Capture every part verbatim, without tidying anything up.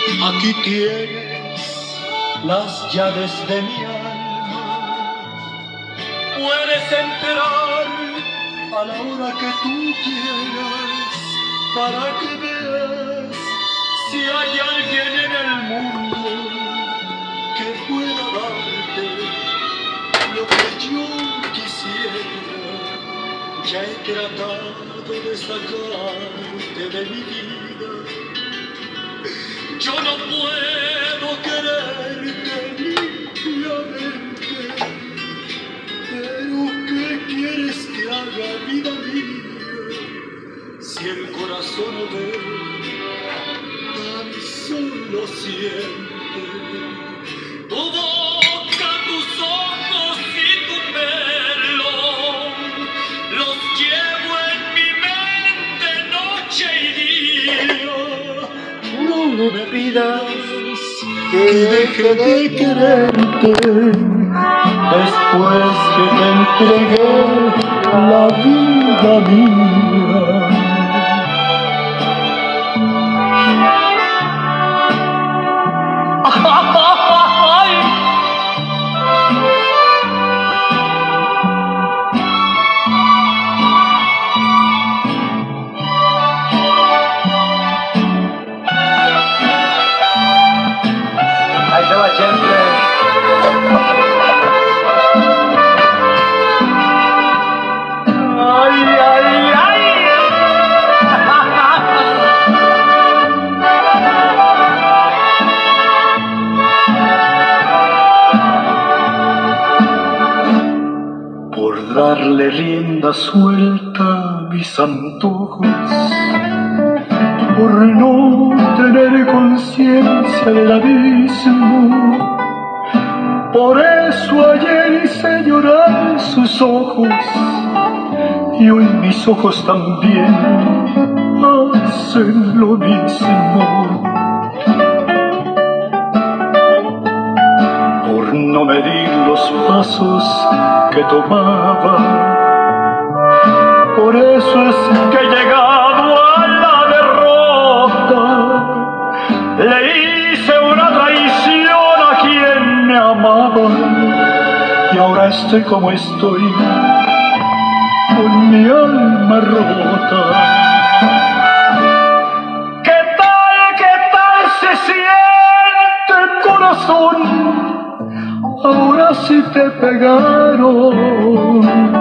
Aquí tienes las llaves de mi alma. Puedes entrar a la hora que tú quieras para que veas si hay alguien en el mundo que pueda darte lo que yo quisiera. Ya he tratado de sacarte de mi vida. Yo no puedo quererte limpiamente, pero ¿qué quieres que haga, vida mía? Si el corazón no ve, tan solo siente. Tu boca, tus ojos y tu pelo, los llevo en mi mente noche y día. No me pidas que deje de quererte después que te entregué la vida mía. Darle rienda suelta a mis antojos, por no tener conciencia del abismo. Por eso ayer hice llorar sus ojos, y hoy mis ojos también hacen lo mismo. Por no medir los pasos que tomaba, por eso es que he llegado a la derrota. Le hice una traición a quien me amaba, y ahora estoy como estoy, con mi alma rota. ¿Qué tal, qué tal se siente, corazón? Ahora sí te pegaron.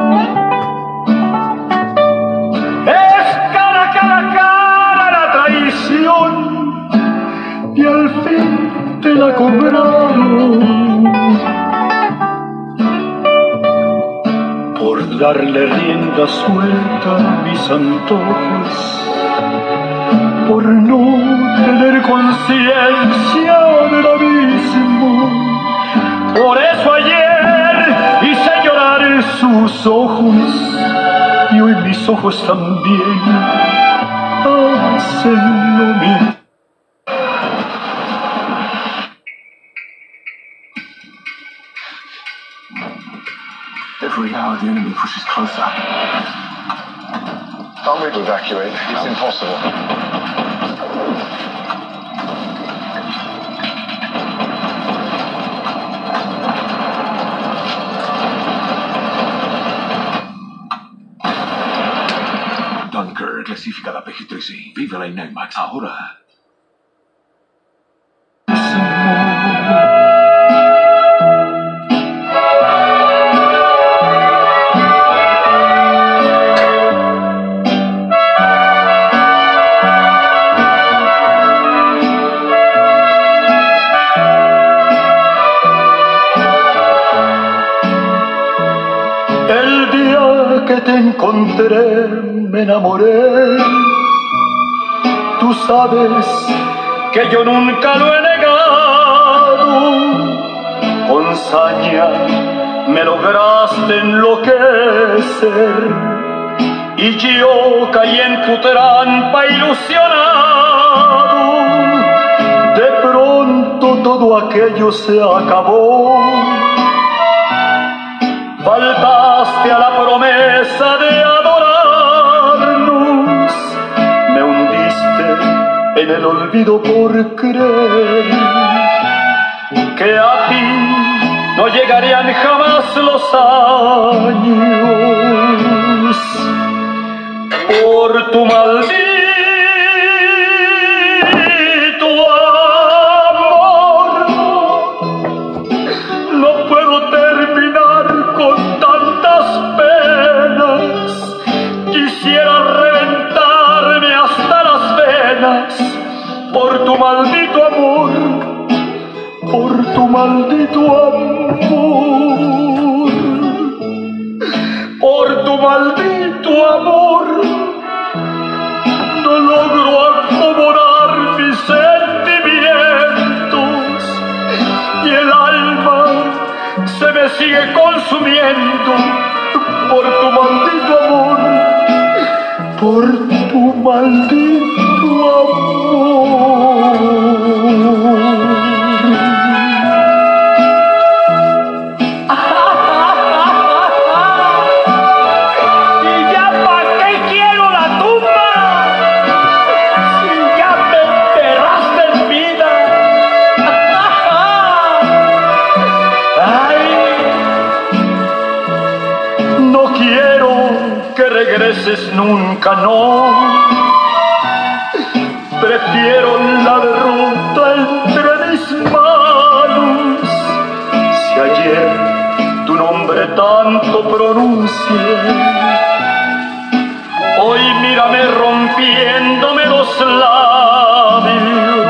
Es cara, cara, cara la traición, y al fin te la cobraron. Por darle rienda suelta a mis antojos, por no tener conciencia del abismo. Por eso ayer hice llorar sus ojos, y hoy mis ojos también hacen lo mismo. Every hour the enemy pushes closer. Can't we evacuate? It's impossible. Dunkirk, clasificada P G trece. Vive la IMAX ahora. El día que te encontré me enamoré. Tú sabes que yo nunca lo he negado. Con saña me lograste enloquecer, y yo caí en tu trampa ilusionado. De pronto todo aquello se acabó. Faltaste a la promesa de adorarnos, me hundiste en el olvido por creer que a ti no llegarían jamás los años por tu maldito amor. No puedo terminar con tantas penas, quisiera reventarme hasta las venas por tu maldito amor, por tu maldito amor, por tu maldito amor. No logro acomodar mis sentimientos y el alma se me sigue consumiendo por tu maldito amor, por tu maldito amor. Regreses nunca, no. Prefiero la derrota entre mis manos. Si ayer tu nombre tanto pronuncié, hoy mírame rompiéndome los labios.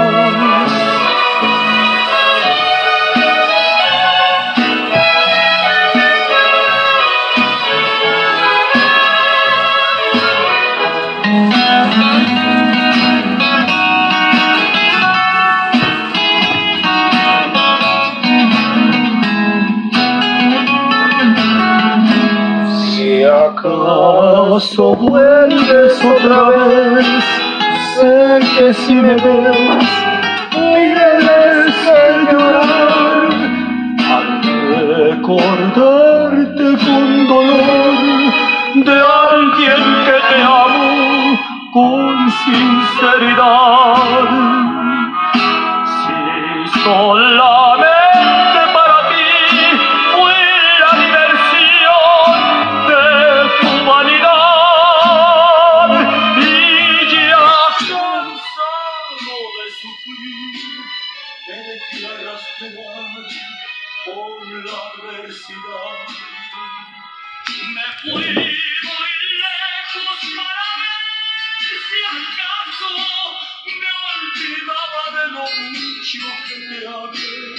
¿Acaso vuelves otra vez? Sé que si me ves, tienes que llorar al recordarte con dolor de alguien que te amo con sinceridad. Si solamente para ti fue la diversión de tu vanidad y ya cansado de sufrir me declaras jugar por la adversidad. Me fui muy lejos para ver si acaso me olvidaba de lo mucho que te amé.